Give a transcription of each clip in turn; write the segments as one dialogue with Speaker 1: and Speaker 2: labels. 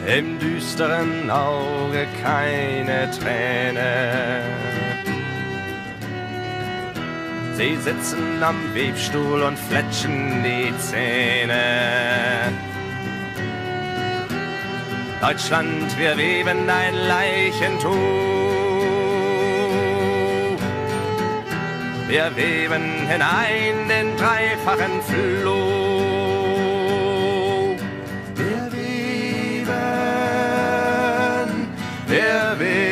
Speaker 1: im düsteren Auge keine Träne. Sie sitzen am Webstuhl und fletschen die Zähne. Deutschland, wir weben dein Leichentuch. Wir weben hinein den dreifachen Fluch. Wir weben, wir weben.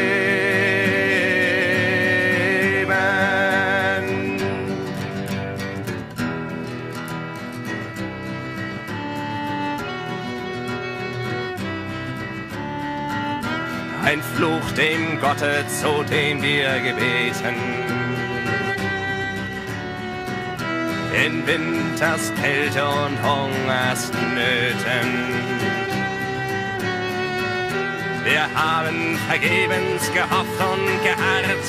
Speaker 1: Ein Fluch dem Gotte, zu dem wir gebeten. In Winters Kälte und Hungersnöten. Wir haben vergebens gehofft und geharrt.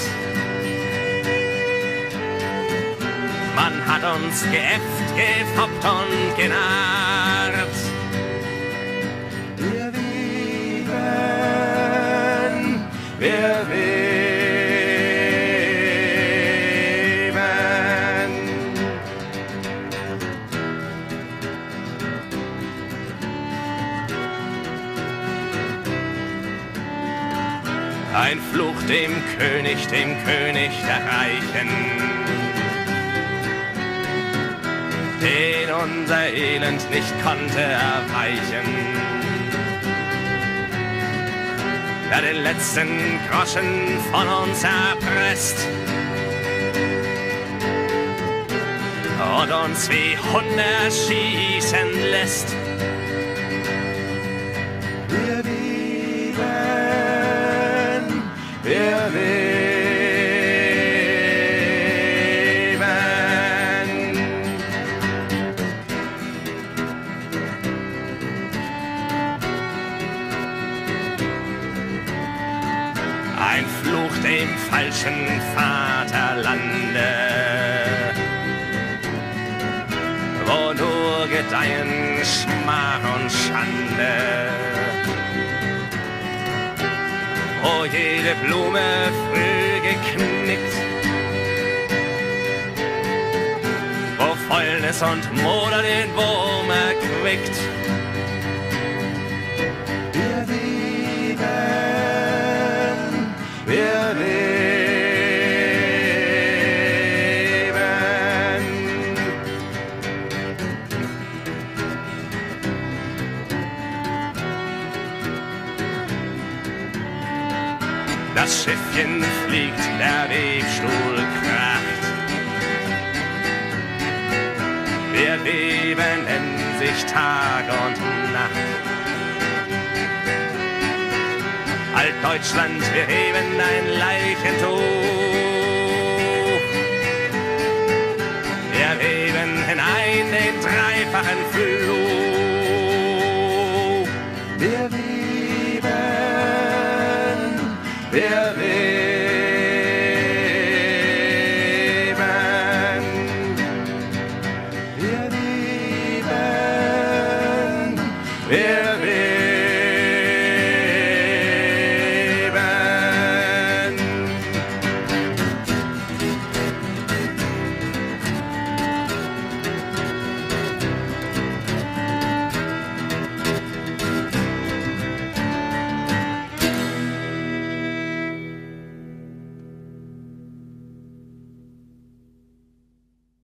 Speaker 1: Man hat uns geäfft, gefoppt und genarrt. Wir weben, wir weben. Ein Fluch dem König der Reichen, den unser Elend nicht konnte erweichen. Der den letzten Groschen von uns erpresst und uns wie Hunde erschießen lässt. Wir weben, wir weben. Ein Fluch dem falschen Vaterlande, wo nur gedeihen Schmach und Schande. Wo jede Blume früh geknickt, wo Fäulnis und Moder den Wurm erquickt. Wir weben, wir weben. Das Schiffchen fliegt, der Webstuhl kracht. Wir weben in sich Tag und Nacht. Altdeutschland, wir heben dein Leichentuch. Wir weben hinein den dreifachen Fluch. Wir weben, wir weben, wir weben, wir